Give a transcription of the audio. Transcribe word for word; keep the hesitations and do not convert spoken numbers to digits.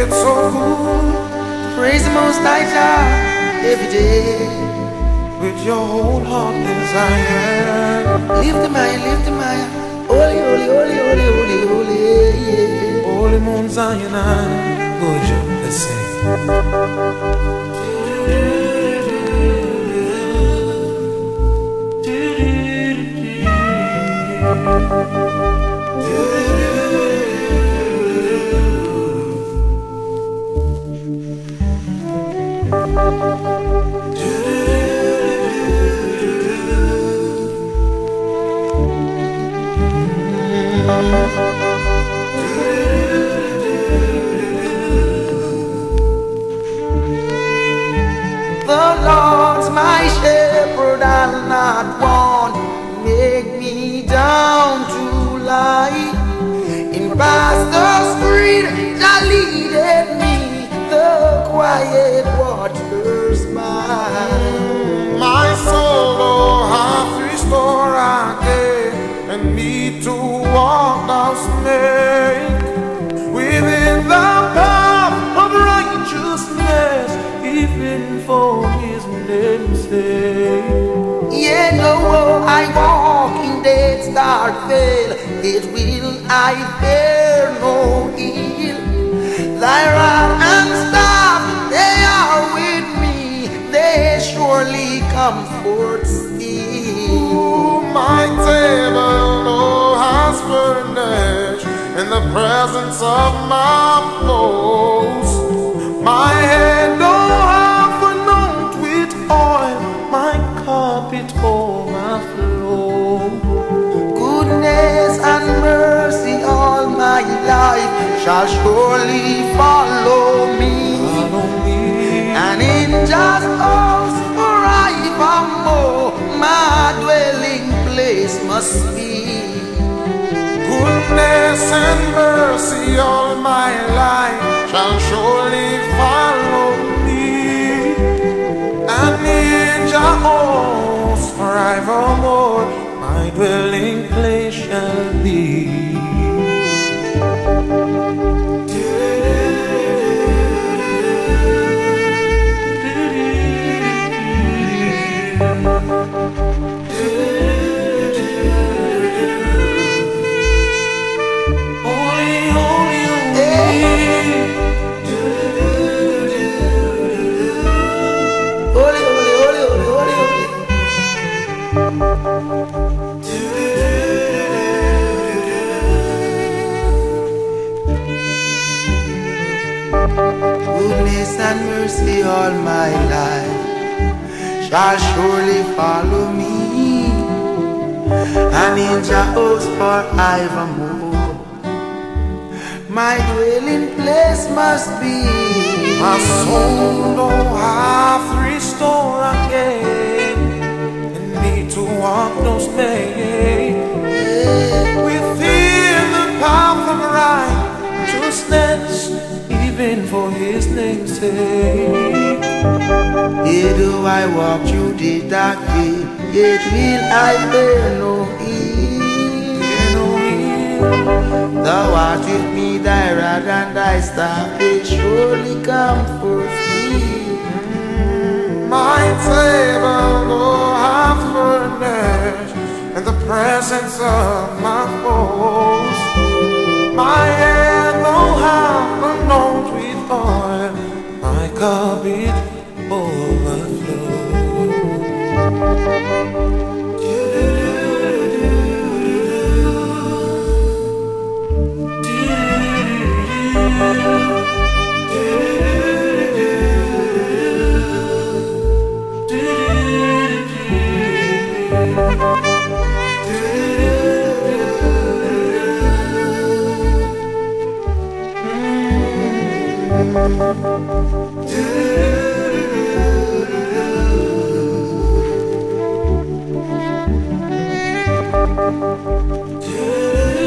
It's so good to praise the Most High God every day with your whole heart desire. Lift him high, lift him high. Holy, holy, holy, holy, holy, holy, yeah. Holy Mount Zion, good job, let's sing. The Lord's my shepherd, I'll not want. Make me down to lie in pastures green, Thou leadeth me the quiet waters by. My soul, oh, hath restored again, and me to walk thou snake within the path of righteousness, even for his name's sake. Yea, though I walk in death's dark vale, yet will I fear no ill. Thy rod and staff, they are with me, they surely comfort still. My table, oh, has furnished in the presence of my foes. My head, oh, half anointed with oil, my cup it overflows. Goodness and mercy all my life shall surely follow me, Follow me. and in just house forevermore my dwelling place must be. Goodness and mercy all my life shall surely follow me, and in Jehovah's forevermore my dwelling place shall be. Goodness and mercy all my life shall surely follow me, and in Jehovah's forevermore my dwelling place must be. My soul, oh, hath restored again, and me to walk those days within the path of righteousness, even for his name's sake. Yea, though I walk through the dark vale, yet will I fear no ill. Thou art with me, thy rod and thy staff, they surely comfort me. My table, oh, hath furnished in the presence of my foes. My head, oh, hath anointed with oil, my cup it overflows. Do